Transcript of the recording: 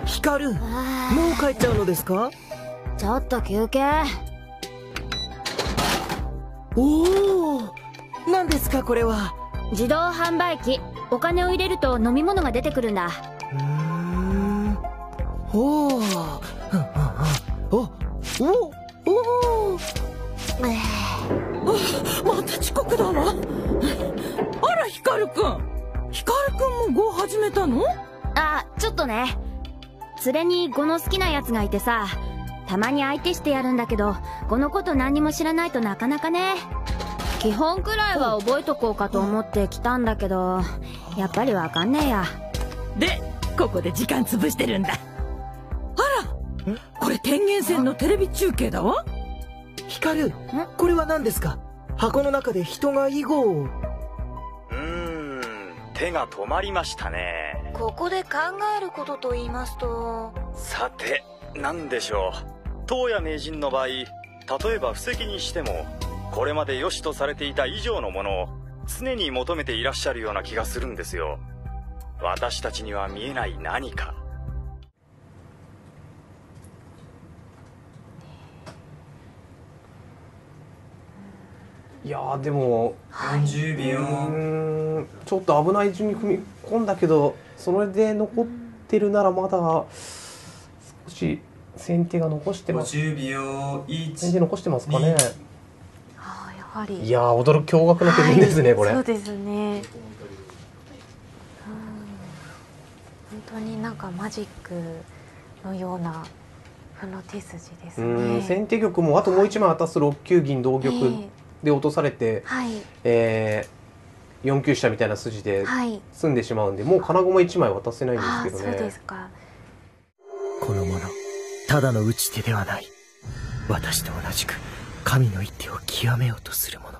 光る。もう帰っちゃうのですか？ ちょっと休憩。 おお、何ですかこれは。 自動販売機。お金を入れると飲み物が出てくるんだ。 おお、また遅刻だわ。あら、光くんも碁始めたの？ あ、ちょっとね。連れに碁の好きなやつがいてさ、たまに相手してやるんだけど、碁のこと何にも知らないとなかなかね。基本くらいは覚えとこうかと思って来たんだけど、やっぱりわかんねえや。 で、ここで時間潰してるんだ。あら、これ天元線のテレビ中継だわ。 光、これは何ですか？箱の中で人が囲碁を。 手が止まりましたね。 ここで考えることと言いますと、 さて、何でしょう。東野名人の場合、例えば布石にしても、これまで良しとされていた以上のものを常に求めていらっしゃるような気がするんですよ。私たちには見えない何か。 いやーでも 40秒。 ちょっと危ない順に踏み込んだけど、それで残ってるならまだ少し先手が残してます。 50秒。 先手残してますかね。 やはり。 いやー驚く驚愕の手順ですね、これ。 そうですね。本当になんかマジックのような歩の手筋ですね。 先手玉もあともう一枚渡す6九銀同玉で落とされて、4九飛車みたいな筋で詰んでしまうんで、もう金駒1枚渡せないんですけどね。 そうですか。 この者、ただの打ち手ではない。私と同じく神の一手を極めようとする者。